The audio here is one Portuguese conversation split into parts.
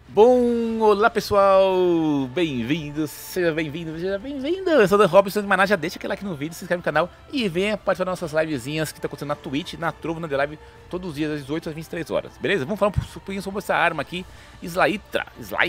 Bom, olá pessoal, bem-vindos, seja bem-vindo, eu sou o Dan Robson, mas já deixa aquele like no vídeo, se inscreve no canal e venha participar das nossas livezinhas que tá acontecendo na Twitch, na Trovo, na The Live, todos os dias das 18 às 23 horas, beleza? Vamos falar um pouquinho sobre essa arma aqui, Slytra,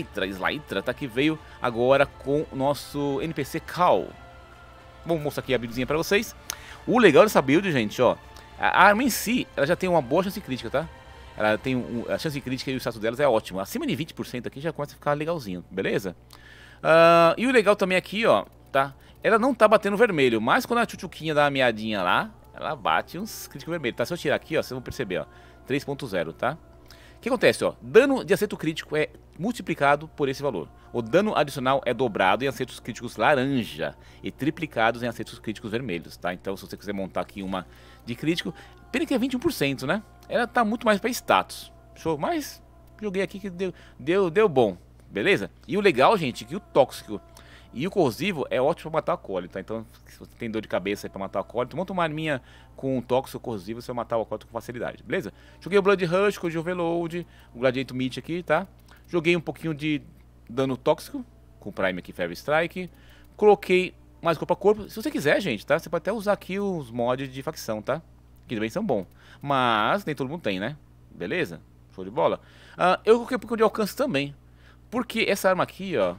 tá, que veio agora com o nosso NPC Cal. Vamos mostrar aqui a buildzinha pra vocês. O legal dessa build, gente, ó, a arma em si, ela já tem uma boa chance crítica, tá? Ela tem a chance crítica e o status delas é ótimo. Acima de 20% aqui já começa a ficar legalzinho, beleza? E o legal também aqui, ó, tá? Ela não tá batendo vermelho, mas quando a tchutchuquinha dá uma meadinha lá, ela bate uns críticos vermelhos, tá? Se eu tirar aqui, ó, vocês vão perceber, ó, 3.0, tá? O que acontece, ó? Dano de acerto crítico é multiplicado por esse valor. O dano adicional é dobrado em acertos críticos laranja e triplicados em acertos críticos vermelhos, tá? Então, se você quiser montar aqui uma de crítico, pena que é 21%, né? Ela tá muito mais pra status. Show, mas joguei aqui que deu bom, beleza? E o legal, gente, é que o tóxico e o corrosivo é ótimo pra matar o acólito, tá? Então, se você tem dor de cabeça aí pra matar o acólito, monta uma arminha com tóxico corrosivo, você vai matar o acólito com facilidade, beleza? Joguei o Blood Rush, com o Overload, o Gladiator Meat aqui, tá? Joguei um pouquinho de dano tóxico, com o Prime aqui, Fever Strike. Coloquei mais corpo a corpo. Se você quiser, gente, tá? Você pode até usar aqui os mods de facção, tá? Que também são bons. Mas nem todo mundo tem, né? Beleza? Show de bola. Eu coloquei um pouco de alcance também. Porque essa arma aqui, ó,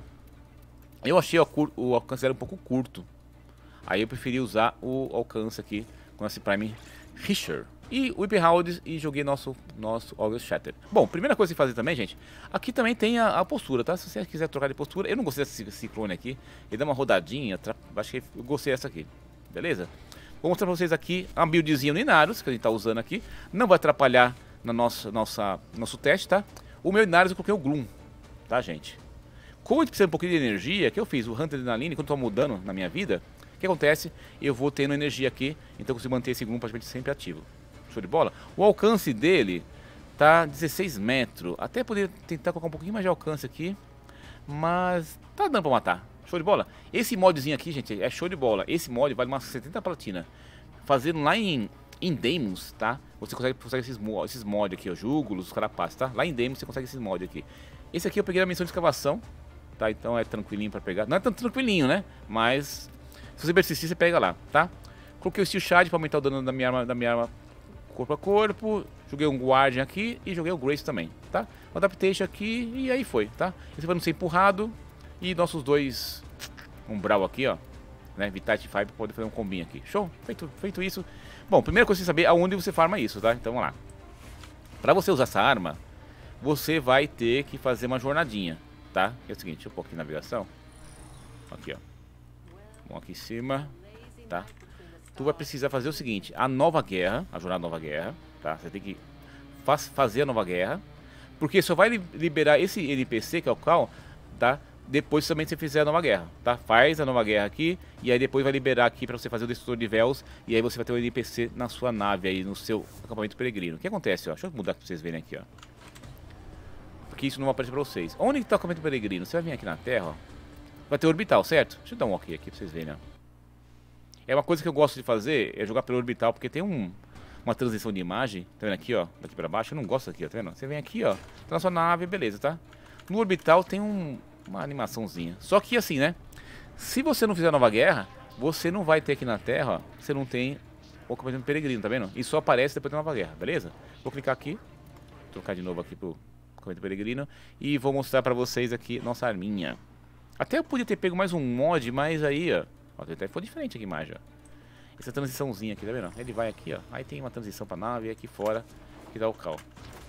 eu achei o alcance dela um pouco curto. Aí eu preferi usar o alcance aqui com esse Prime Risher. E o Whip Round e joguei nosso August Shatter. Bom, primeira coisa que fazer também, gente, aqui também tem a postura, tá? Se você quiser trocar de postura, eu não gostei desse clone aqui. Ele dá uma rodadinha, acho que eu gostei dessa aqui, beleza? Vou mostrar pra vocês aqui a buildzinha no Inarius, que a gente tá usando aqui. Não vai atrapalhar no nosso teste, tá? O meu Inarius eu coloquei o Gloom, tá, gente? Como a gente precisa de um pouquinho de energia, que eu fiz o Hunter Adrenaline, quando eu tô mudando na minha vida, o que acontece? Eu vou tendo energia aqui, então eu consigo manter esse Gloom praticamente sempre ativo. Show de bola? O alcance dele tá 16 metros. Até poderia tentar colocar um pouquinho mais de alcance aqui, mas tá dando pra matar. Show de bola? Esse modzinho aqui, gente, é show de bola. Esse mod vale umas 70 platina. Fazendo lá em Deimos, tá? Você consegue esses mods aqui, ó, Júgulos, os carapaços, tá? Lá em Deimos você consegue esses mods aqui. Esse aqui eu peguei na missão de escavação, tá? Então é tranquilinho pra pegar. Não é tão tranquilinho, né? Mas se você persistir, você pega lá, tá? Coloquei o Steel Shard pra aumentar o dano da minha arma corpo a corpo, joguei um Guardian aqui e joguei o Grace também, tá? O Adaptation aqui e aí foi, tá? Esse vai não ser empurrado e nossos dois Umbral aqui, ó, né? Vitality 5 pra poder fazer um combinho aqui. Show? Feito isso. Bom, primeira coisa é você saber aonde você farma isso, tá? Então vamos lá. Pra você usar essa arma, você vai ter que fazer uma jornadinha, tá? É o seguinte, deixa eu pôr aqui na navegação. Aqui, ó. Vamos aqui em cima, tá? Tu vai precisar fazer o seguinte, a nova guerra, a jornada nova guerra, tá? Você tem que fazer a nova guerra, porque só vai liberar esse NPC, que é o Cal, tá? Depois também você fizer a nova guerra, tá? Faz a nova guerra aqui, e aí depois vai liberar aqui pra você fazer o Destrutor de Véus, e aí você vai ter o NPC na sua nave aí, no seu acampamento peregrino. O que acontece, ó? Deixa eu mudar pra vocês verem aqui, ó. Porque isso não vai aparecer pra vocês. Onde que tá o acampamento peregrino? Você vai vir aqui na Terra, ó. Vai ter orbital, certo? Deixa eu dar um ok aqui pra vocês verem, ó. É uma coisa que eu gosto de fazer, é jogar pelo orbital, porque tem uma transição de imagem, tá vendo aqui, ó, daqui pra baixo, eu não gosto aqui, ó, tá vendo? Você vem aqui, ó, tá na sua nave, beleza, tá? No orbital tem uma animaçãozinha, só que assim, né, se você não fizer a nova guerra, você não vai ter aqui na Terra, ó, você não tem o acampamento peregrino, tá vendo? Isso só aparece depois da nova guerra, beleza? Vou clicar aqui, trocar de novo aqui pro acampamento peregrino, e vou mostrar pra vocês aqui nossa arminha. Até eu podia ter pego mais um mod, mas aí, ó, até foi diferente aqui a imagem, ó. Essa transiçãozinha aqui, tá vendo? Ele vai aqui, ó. Aí tem uma transição pra nave e aqui fora que dá o cal.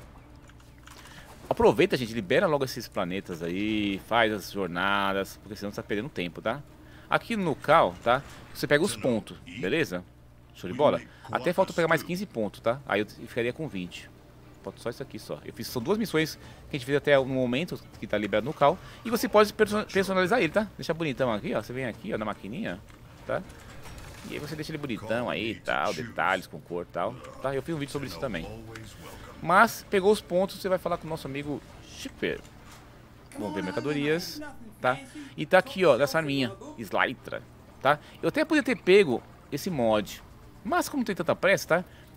Aproveita, gente, libera logo esses planetas aí, faz as jornadas, porque senão você tá perdendo tempo, tá? Aqui no cal, tá? Você pega os pontos, beleza? Show de bola? Até falta pegar mais 15 pontos, tá? Aí eu ficaria com 20. Falta só isso aqui só. Eu fiz, são duas missões que a gente fez até no momento que tá liberado no cal. E você pode personalizar ele, tá? Deixar bonitão aqui, ó. Você vem aqui, ó, na maquininha, tá? E aí você deixa ele bonitão aí e tal, detalhes com cor e tal, tá? Eu fiz um vídeo sobre isso também. Mas, pegou os pontos, você vai falar com o nosso amigo Shipper. Vamos ver mercadorias, tá? E tá aqui, ó, dessa arminha, Slytra, tá? Eu até podia ter pego esse mod, mas como não tem tanta pressa, tá?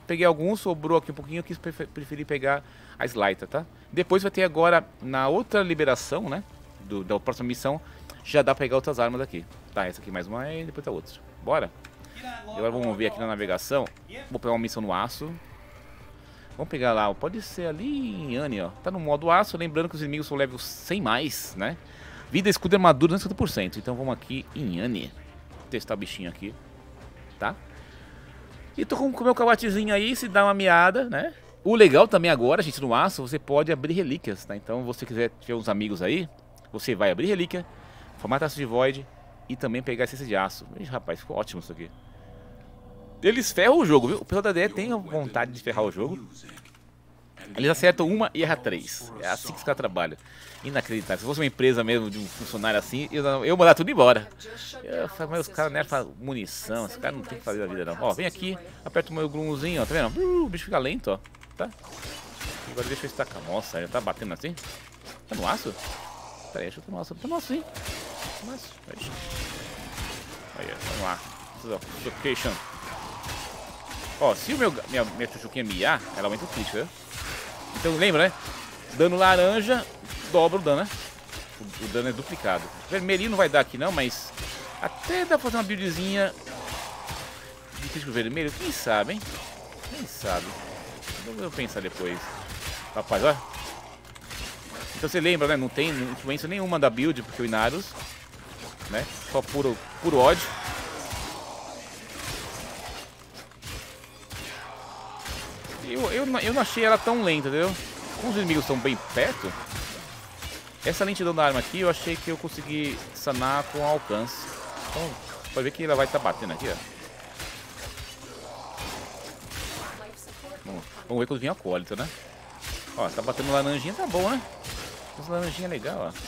peguei alguns, sobrou aqui um pouquinho, eu quis preferir pegar a Slider, tá? Depois vai ter agora, na outra liberação, né? Da próxima missão, já dá pra pegar outras armas aqui. Tá, essa aqui mais uma e depois a outra. Bora? E agora vamos ver aqui na navegação. Vou pegar uma missão no aço. Vamos pegar lá, pode ser ali em Anne, ó. Tá no modo aço, lembrando que os inimigos são level 100 mais, né? Vida, escudo e armadura 50%. Então vamos aqui em Anne. Testar o bichinho aqui, tá? E tô com o meu cabatezinho aí, se dá uma miada, né? O legal também agora, gente, no aço, você pode abrir relíquias, tá? Então, se você quiser ter uns amigos aí, você vai abrir relíquia, formar taça de void e também pegar essência de aço. Ih, rapaz, ficou ótimo isso aqui. Eles ferram o jogo, viu? O pessoal da DE tem a vontade de ferrar o jogo. Eles acertam uma e erram 3. É assim que os caras trabalham. Inacreditável. Se fosse uma empresa mesmo, de um funcionário assim, eu mandar tudo embora. Eu falo, mas os caras nerfam munição, os caras não tem que fazer a vida não. Ó, vem aqui, aperta o meu grumzinho, ó, tá vendo? O bicho fica lento, ó, tá? Agora deixa eu estacar. Nossa, já tá batendo assim? Tá no aço? Pera aí, deixa eu tomar aço. Tá no aço, sim. Tá no aço. Aí, vamos lá. Suffocation. Ó, se o minha chuchuquinha miar, ela aumenta o crítico, viu? Então lembra, né? Dano laranja, dobra o dano, né? O dano é duplicado. Vermelhinho não vai dar aqui não, mas até dá pra fazer uma buildzinha de crítico vermelho. Quem sabe, hein? Quem sabe? Vou pensar depois. Rapaz, ó. Então você lembra, né? Não tem influência nenhuma da build, porque o Inarus, né? Só puro ódio. Eu não achei ela tão lenta, entendeu? Como os inimigos estão bem perto, essa lentidão da arma aqui eu achei que eu consegui sanar com alcance. Então, pode ver que ela vai estar batendo aqui, ó. Vamos ver quando vir a acólita, né? Ó, tá batendo laranjinha, tá bom, né? Essa laranjinha é legal, ó.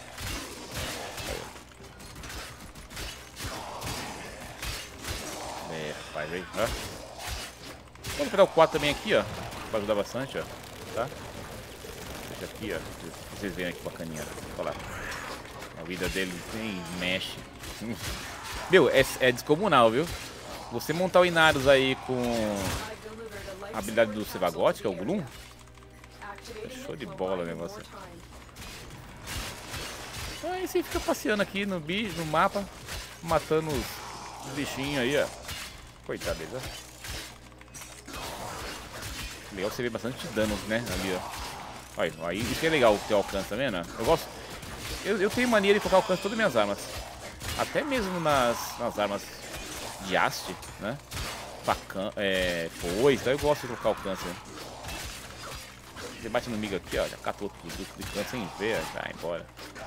É, rapaz, aí, ó. Vamos pegar o 4 também aqui, ó. Vai ajudar bastante, ó. Tá? Deixa aqui, ó. Pra vocês verem aqui bacaninha. Olha lá. A vida dele nem mexe. Meu, é descomunal, viu? Você montar o Inarus aí com a habilidade do Sevagoth, que é o Gloom. É show de bola o negócio. Aí você fica passeando aqui no bicho, no mapa, matando os bichinhos aí, ó. Coitado deles, ó. Legal, você vê bastante dano, né, ali, ó. Olha, aí, isso que é legal ter alcance, tá vendo? Eu gosto. Eu tenho mania de colocar alcance em todas as minhas armas. Até mesmo nas armas de haste, né? Facão, foice, eu gosto de colocar alcance. Né? Você bate no inimigo aqui, ó, já catou tudo de canto sem ver, vai embora.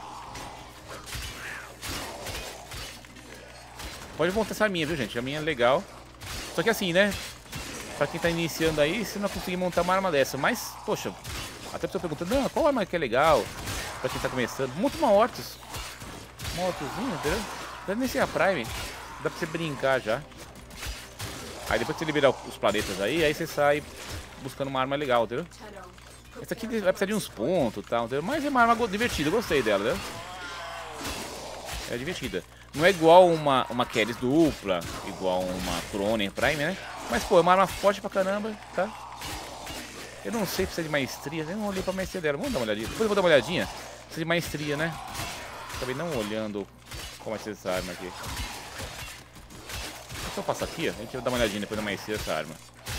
Pode montar essa minha, viu, gente? A minha é legal. Só que assim, né? Pra quem tá iniciando aí, você não vai conseguir montar uma arma dessa. Mas, poxa, até a pessoa perguntando, não, qual arma que é legal? Pra quem tá começando, monta uma Hortus. Uma Hortuzinha, entendeu? Deve nem ser a Prime. Dá pra você brincar já. Aí depois que você liberar os planetas aí você sai buscando uma arma legal, entendeu? Essa aqui vai precisar de uns pontos e tal, entendeu? Mas é uma arma divertida, eu gostei dela, entendeu? É divertida. Não é igual uma Keris dupla, igual uma Cronen Prime, né? Mas, pô, é uma arma forte pra caramba, tá? Eu não sei se precisa de maestria, eu não olhei pra maestria dela. Vamos dar uma olhadinha. Depois eu vou dar uma olhadinha. Precisa de maestria, né? Acabei não olhando como é que essa arma aqui. Deixa eu passar aqui, ó. A gente vai dar uma olhadinha depois da maestria dessa arma.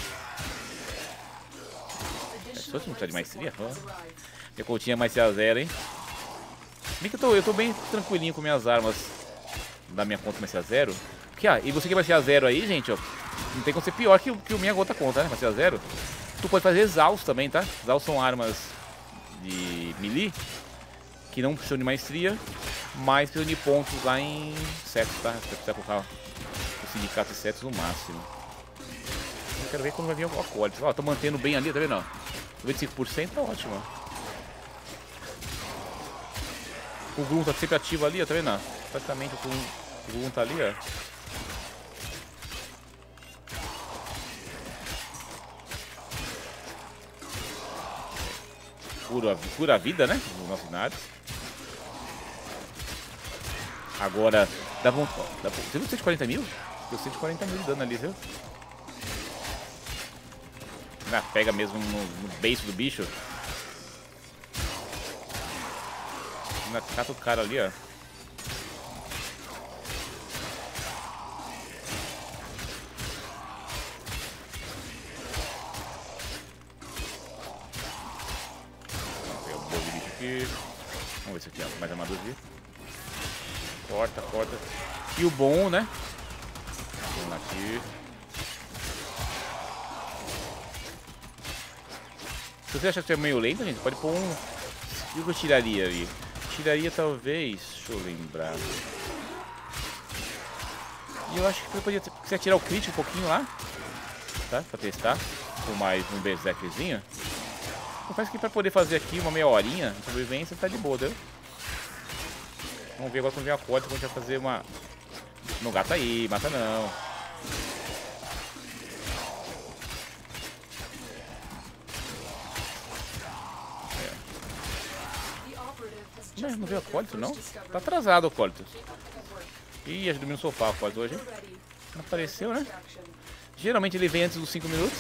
Se fosse não precisa de maestria, ó. Minha continha é maestria 0, hein? Bem que eu tô bem tranquilinho com minhas armas da minha conta maestria 0. Porque, e você que vai maestria 0 aí, gente, ó. Não tem como ser pior que o minha gota conta, né? Maestria 0. Tu pode fazer exaust também, tá? Exaust são armas de melee que não precisam de maestria, mas precisam de pontos lá em setos, tá? Você precisa colocar o sindicato de setos no máximo. Eu quero ver quando vai vir o acólito. Ó, tô mantendo bem ali, tá vendo? 95% tá ótimo. O Gloom tá sempre ativo ali, ó, tá vendo? Praticamente o Gloom tá ali, ó. Cura a vida, né? Dos nossos Inarus. Agora, dá vontade. Você viu 140 mil? Deu 140 mil de dano ali, viu? Pega mesmo no beiço do bicho. Cata o cara ali, ó. Vamos ver se aqui, ó, mais armadura aqui. Corta, corta. E o bom, né? Vamos lá aqui. Se você achar que é meio lento, gente, pode pôr um... O que eu tiraria ali? Tiraria talvez... Deixa eu lembrar. E eu acho que você podia quiser tirar o crítico um pouquinho lá. Tá? Pra testar. Com mais um berserkzinho. Confesso que pra poder fazer aqui uma meia horinha de sobrevivência tá de boa, entendeu? Vamos ver agora quando vem a corda, quando a gente vai fazer uma... Não gata aí, mata não. Não veio a Acólito, não? Tá atrasado o Acólito. Ih, já dormiu no sofá o Acólito hoje. Não apareceu, né? Geralmente ele vem antes dos 5 minutos.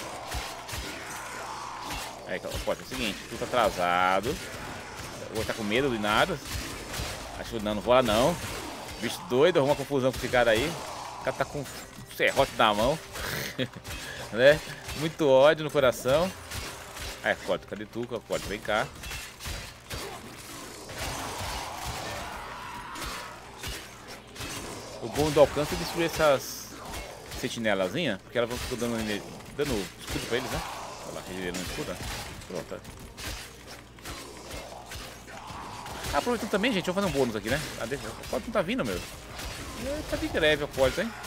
Aí, Acólito, é o seguinte, tu tá atrasado. Vou estar com medo de nada. Acho que não vou lá não. Bicho doido, arruma confusão com esse cara aí. O cara tá com um serrote na mão. Né? Muito ódio no coração. Aí, Acólito, cadê tu? Acólito, vem cá. O bom do alcance é destruir essas sentinelazinhas, porque elas vão ficar dando escudo pra eles, né? Olha lá, regenerando escudo. Pronto. Aproveitando também, gente, eu vou fazer um bônus aqui, né? O Acólito não tá vindo, meu. Tá de greve o Acólito, hein?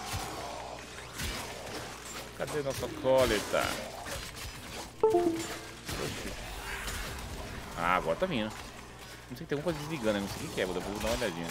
Cadê o nosso Acólito? Ah, agora tá vindo. Não sei, tem alguma coisa desligando, não sei o que é, vou dar uma olhadinha.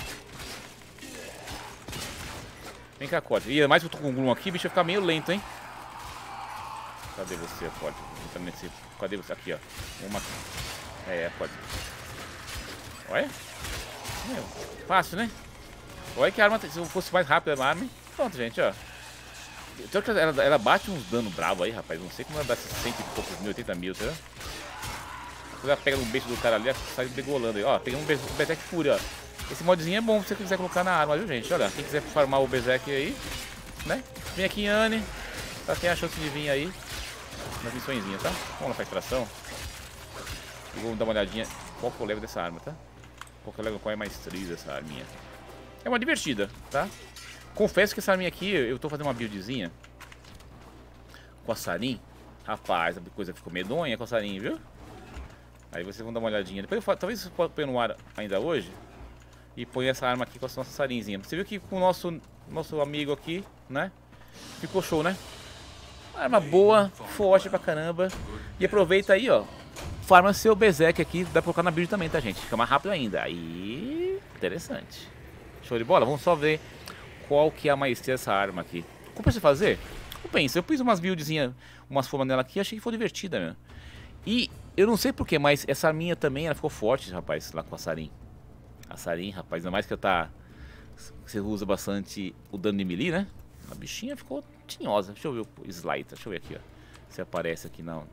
Vem cá, Acólito. Ih, mais que eu tô com o Gloom aqui, o bicho vai ficar meio lento, hein? Cadê você, Acólito? Cadê você? Aqui, ó. Uma aqui. Acólito. Olha. Meu, fácil, né? Olha que a arma, se eu fosse mais rápida a arma, hein? Pronto, gente, ó. Ela bate uns danos bravos aí, rapaz. Não sei como ela dá esses 100 e poucos mil, 80 mil, tá? Quando ela pega no beijo do cara ali, ela sai degolando aí. Ó, peguei um Berserk Fúria, ó. Esse modzinho é bom se você quiser colocar na arma, viu, gente? Olha, quem quiser farmar o Berserk aí, né? Vem aqui em Anne. Tá, tem a chance de vir aí nas missõezinhas, tá? Vamos lá pra extração. E vamos dar uma olhadinha qual que é o level dessa arma, tá? Qual é a maestria dessa arminha. É uma divertida, tá? Confesso que essa arminha aqui, eu tô fazendo uma buildzinha com a Sarin. Rapaz, a coisa ficou medonha com a Sarin, viu? Aí vocês vão dar uma olhadinha. Depois talvez você possa pôr no ar ainda hoje. E põe essa arma aqui com a nossa Sarinzinha. Você viu que com o nosso amigo aqui, né? Ficou show, né? Arma boa, forte pra caramba. E aproveita aí, ó. Farma seu Berserk aqui. Dá pra colocar na build também, tá, gente? Fica mais rápido ainda. Aí, interessante. Show de bola. Vamos só ver qual que é a maestria dessa arma aqui. Como pra você fazer? Eu penso, eu fiz umas buildzinhas, umas formas nela aqui. Achei que foi divertida, meu. E eu não sei porquê, mas essa arminha também, ela ficou forte, rapaz, lá com a Sarin. A Sarin, rapaz, ainda mais que você usa bastante o dano de melee, né? A bichinha ficou tinhosa. Deixa eu ver o Slider. Deixa eu ver aqui, ó. Se aparece aqui, não.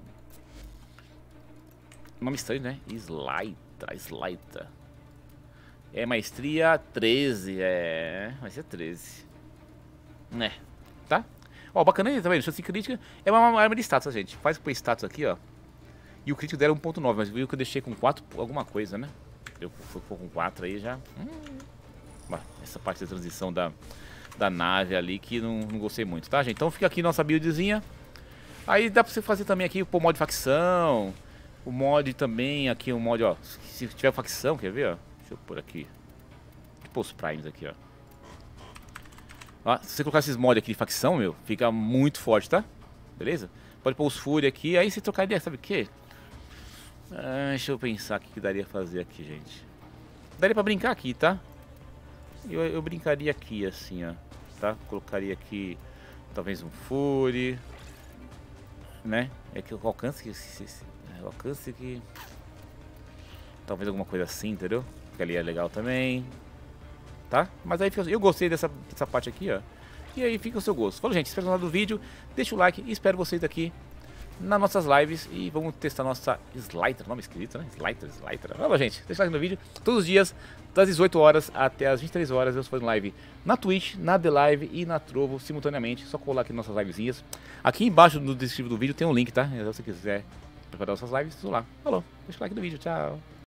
Nome estranho, né? Slider. É maestria 13. Vai ser 13. Né? Tá? Ó, bacana aí, tá vendo? Chance crítica. É uma arma de status, gente. Faz com o status aqui, ó. E o crítico dela é 1.9, mas viu que eu deixei com 4 alguma coisa, né? Eu fui com 4 aí já. Essa parte da transição da nave ali que não gostei muito, tá, gente? Então fica aqui nossa buildzinha. Aí dá pra você fazer também aqui o mod facção. O mod também, aqui o mod, ó. Se tiver facção, quer ver, ó? Deixa eu pôr aqui. Tipo os primes aqui, ó. Ó, se você colocar esses mods aqui de facção, meu, fica muito forte, tá? Beleza? Pode pôr os Fúria aqui. Aí você trocar ideia, sabe o quê? Deixa eu pensar o que daria pra fazer aqui, gente. Daria pra brincar aqui, tá? Eu brincaria aqui, assim, ó. Tá? Colocaria aqui, talvez um Fury. Né? É que o alcance que... Talvez alguma coisa assim, entendeu? Que ali é legal também. Tá? Mas aí eu gostei dessa parte aqui, ó. E aí fica o seu gosto. Falou, gente, espero gostar do vídeo. Deixa o like e espero vocês aqui nas nossas lives e vamos testar nossa Slider, nome escrito, né? Slider. Olha, gente, deixa o like no vídeo. Todos os dias, das 18 horas até as 23 horas, eu estou fazendo live na Twitch, na The Live e na Trovo simultaneamente. Só colar aqui nossas livezinhas. Aqui embaixo no descritivo do vídeo tem um link, tá? Se você quiser preparar nossas lives, tudo lá. Falou, deixa o like no vídeo, tchau.